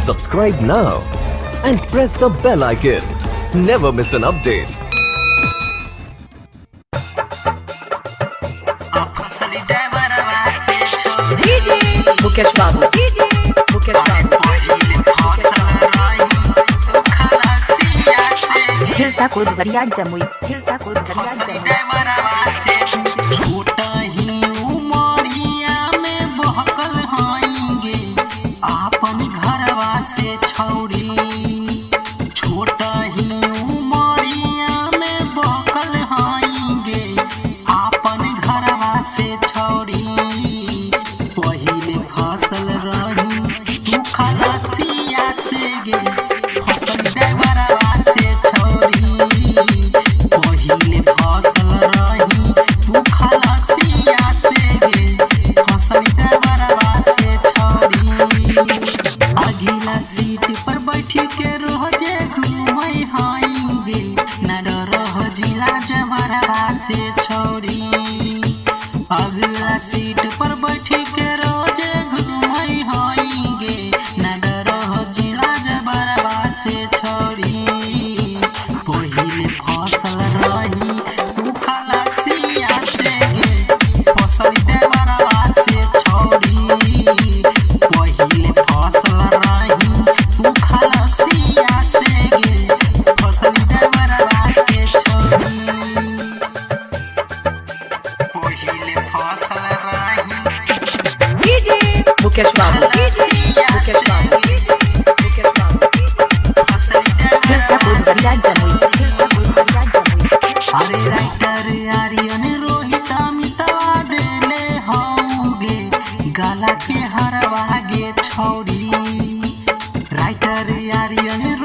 Subscribe now and press the bell icon. Never miss an update. Mukesh बाबू हिलसा कूद बढ़िया जमुई छोटा ही उमरिया में बहकल होएंगे आपन घरवा से छौड़ी। छोटा ही उमरिया में बहकल होएंगे आपन घरवा से छौड़ी। पहिले फसल रही तू खलासिया से गे फसल डबरवा से छौड़ी। पहिले फसल रही तू खलासिया से गे फसल डबरवा से छौड़ी। अगला सीट पर बैठी के रोजे घूमै हाइगे न डरह जिला जबरवा से छौड़ी। अगला सीट पर बैठी के रोजे घूमै हाइगे न डरह जिला जबरवा से छौड़ी। पहिले फसल रही तू खलासिया से गे फसल डबरवा से छौड़ी। पहिले फसल रही तू खलासिया से गे फसल डबरवा से छौड़ी। पहिले फसल रही मुकेश बाबू हिलसा कूद बढ़िया जमुई अरे राइटर आर्यन रोहित अमितवा देले होगे गला के हरवा गे छौड़ी। राइटर आर्यन